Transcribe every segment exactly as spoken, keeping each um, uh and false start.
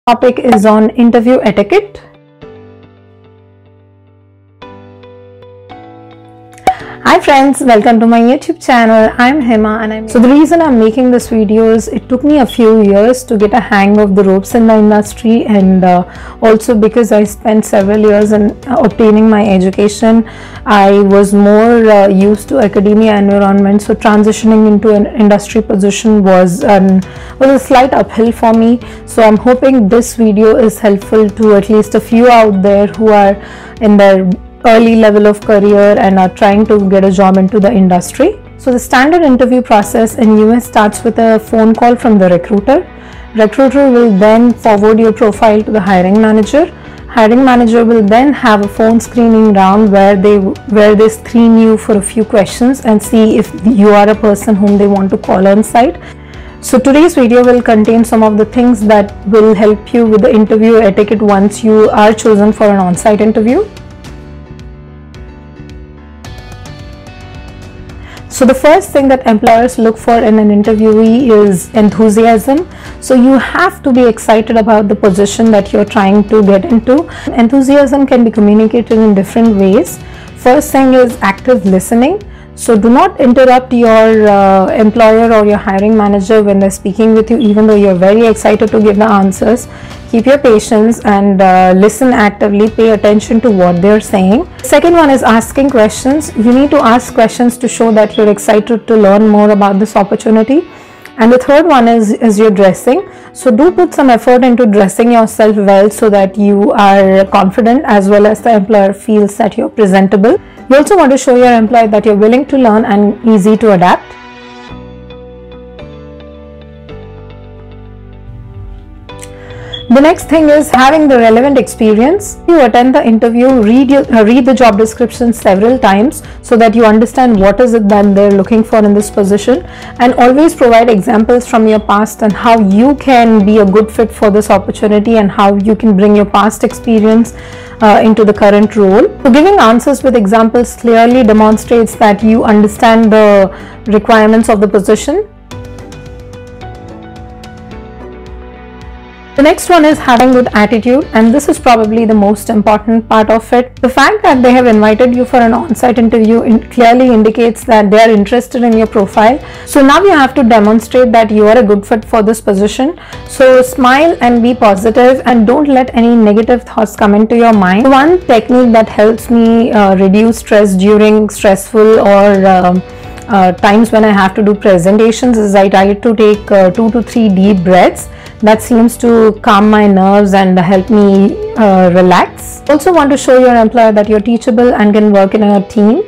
Topic is on interview etiquette. Hi friends, welcome to my YouTube channel. I'm Hema and I'm so the reason I'm making this video is it took me a few years to get a hang of the ropes in the industry, and uh, also because I spent several years in uh, obtaining my education, I was more uh, used to academia environment, so transitioning into an industry position was an was a slight uphill for me. So I'm hoping this video is helpful to at least a few out there who are in their early level of career and are trying to get a job into the industry. So the standard interview process in U S starts with a phone call from the recruiter. Recruiter will then forward your profile to the hiring manager. Hiring manager will then have a phone screening round where they where they screen you for a few questions and see if you are a person whom they want to call on site. So today's video will contain some of the things that will help you with the interview etiquette once you are chosen for an on-site interview. So the first thing that employers look for in an interviewee is enthusiasm. So you have to be excited about the position that you're trying to get into. Enthusiasm can be communicated in different ways. First thing is active listening. So do not interrupt your uh, employer or your hiring manager when they're speaking with you, even though you're very excited to give the answers. Keep your patience and uh, listen actively, pay attention to what they're saying. Second one is asking questions. You need to ask questions to show that you're excited to learn more about this opportunity. And the third one is, is your dressing. So do put some effort into dressing yourself well so that you are confident as well as the employer feels that you're presentable. You also want to show your employer that you're willing to learn and easy to adapt. The next thing is having the relevant experience. You attend the interview, read, your, uh, read the job description several times so that you understand what is it that they're looking for in this position, and always provide examples from your past and how you can be a good fit for this opportunity and how you can bring your past experience uh, into the current role. So giving answers with examples clearly demonstrates that you understand the requirements of the position. The next one is having good attitude, and this is probably the most important part of it. The fact that they have invited you for an on-site interview in clearly indicates that they are interested in your profile. So now you have to demonstrate that you are a good fit for this position. So smile and be positive and don't let any negative thoughts come into your mind. One technique that helps me uh, reduce stress during stressful or um, Uh, times when I have to do presentations is I try to take uh, two to three deep breaths. That seems to calm my nerves and help me uh, relax. Also want to show your employer that you're teachable and can work in a team.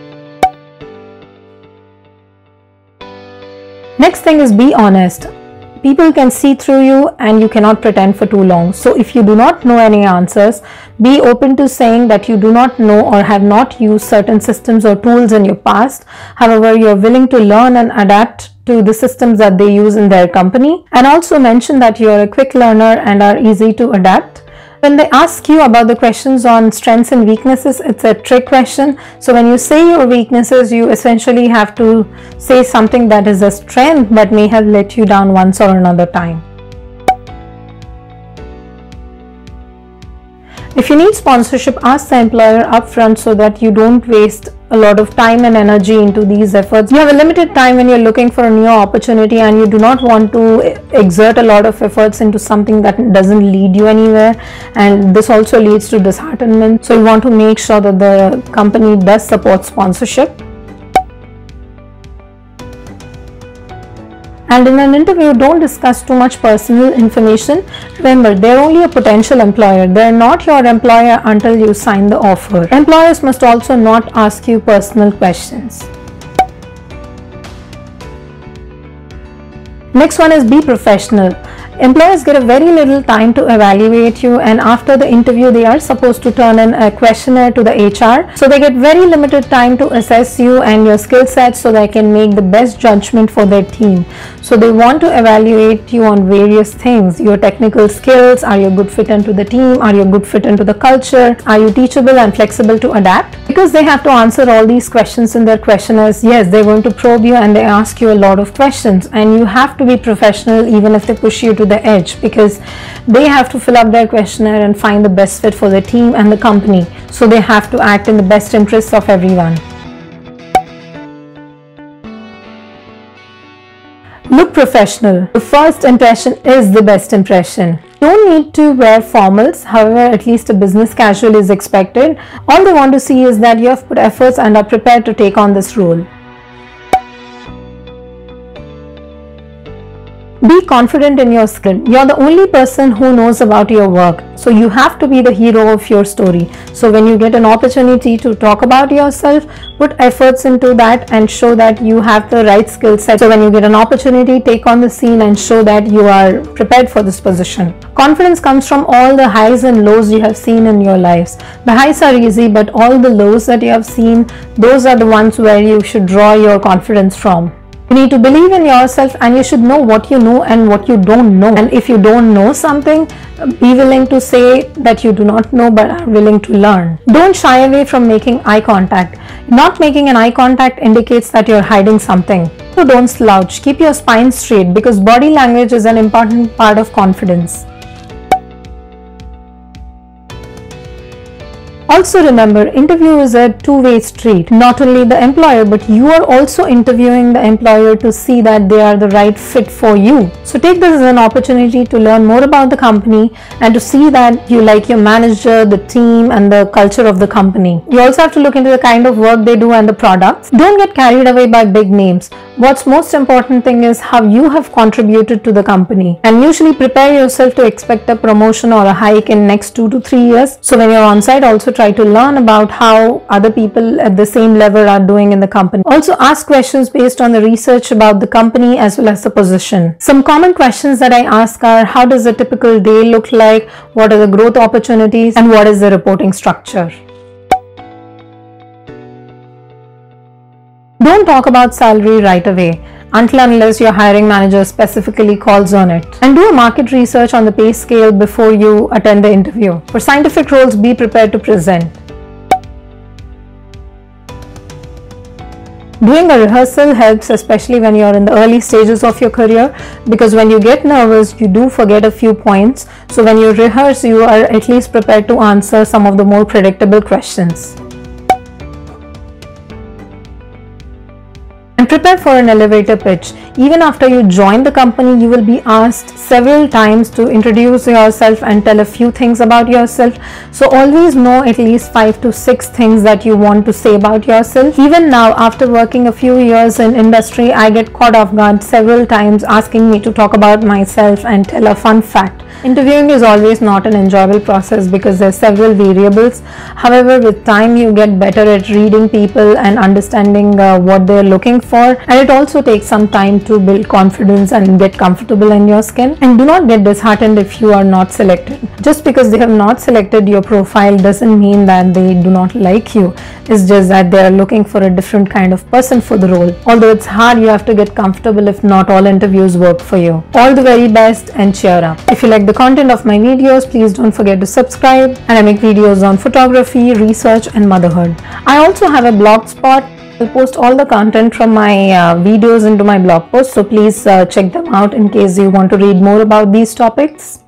Next thing is be honest. People can see through you and you cannot pretend for too long. So if you do not know any answers, be open to saying that you do not know or have not used certain systems or tools in your past. However, you are willing to learn and adapt to the systems that they use in their company. And also mention that you are a quick learner and are easy to adapt. When they ask you about the questions on strengths and weaknesses, it's a trick question. So when you say your weaknesses, you essentially have to say something that is a strength but may have let you down once or another time. If you need sponsorship, ask the employer upfront so that you don't waste a lot of time and energy into these efforts. You have a limited time when you're looking for a new opportunity and you do not want to exert a lot of efforts into something that doesn't lead you anywhere, and this also leads to disheartenment. So you want to make sure that the company does support sponsorship. And in an interview, don't discuss too much personal information. Remember, they're only a potential employer. They're not your employer until you sign the offer. Employers must also not ask you personal questions. Next one is be professional. Employers get a very little time to evaluate you, and after the interview they are supposed to turn in a questionnaire to the H R. So they get very limited time to assess you and your skill sets so they can make the best judgment for their team. So they want to evaluate you on various things: your technical skills, are you a good fit into the team, are you a good fit into the culture, are you teachable and flexible to adapt? Because they have to answer all these questions in their questionnaires. Yes, they're going to probe you and they ask you a lot of questions, and you have to be professional even if they push you to the edge, because they have to fill up their questionnaire and find the best fit for the team and the company. So they have to act in the best interests of everyone. Look professional. The first impression is the best impression. You don't need to wear formals, however, at least a business casual is expected. All they want to see is that you have put efforts and are prepared to take on this role. Be confident in your skill. You're the only person who knows about your work, so you have to be the hero of your story. So when you get an opportunity to talk about yourself, put efforts into that and show that you have the right skill set. So when you get an opportunity, take on the scene and show that you are prepared for this position. Confidence comes from all the highs and lows you have seen in your lives. The highs are easy, but all the lows that you have seen, those are the ones where you should draw your confidence from. You need to believe in yourself, and you should know what you know and what you don't know. And if you don't know something, be willing to say that you do not know but are willing to learn. Don't shy away from making eye contact. Not making an eye contact indicates that you're hiding something. So don't slouch. Keep your spine straight, because body language is an important part of confidence. Also remember, interview is a two-way street. Not only the employer, but you are also interviewing the employer to see that they are the right fit for you. So take this as an opportunity to learn more about the company and to see that you like your manager, the team, and the culture of the company. You also have to look into the kind of work they do and the products. Don't get carried away by big names. What's most important thing is how you have contributed to the company. And usually prepare yourself to expect a promotion or a hike in next two to three years. So when you're on site, also try to learn about how other people at the same level are doing in the company. Also ask questions based on the research about the company as well as the position. Some common questions that I ask are: how does a typical day look like? What are the growth opportunities? And what is the reporting structure? Don't talk about salary right away until unless your hiring manager specifically calls on it. And do a market research on the pay scale before you attend the interview. For scientific roles, be prepared to present. Doing a rehearsal helps, especially when you're in the early stages of your career, because when you get nervous, you do forget a few points. So when you rehearse, you are at least prepared to answer some of the more predictable questions. And prepare for an elevator pitch. Even after you join the company, you will be asked several times to introduce yourself and tell a few things about yourself. So always know at least five to six things that you want to say about yourself. Even now, after working a few years in industry, I get caught off guard several times asking me to talk about myself and tell a fun fact. Interviewing is always not an enjoyable process because there are several variables. However, with time you get better at reading people and understanding uh, what they're looking for, and it also takes some time to build confidence and get comfortable in your skin. And do not get disheartened if you are not selected. Just because they have not selected your profile doesn't mean that they do not like you. It's just that they are looking for a different kind of person for the role. Although it's hard, you have to get comfortable if not all interviews work for you. All the very best and cheer up. If you like the content of my videos, please don't forget to subscribe. And I make videos on photography, research and motherhood. I also have a blog spot. I'll post all the content from my uh, videos into my blog post, so please uh, check them out in case you want to read more about these topics.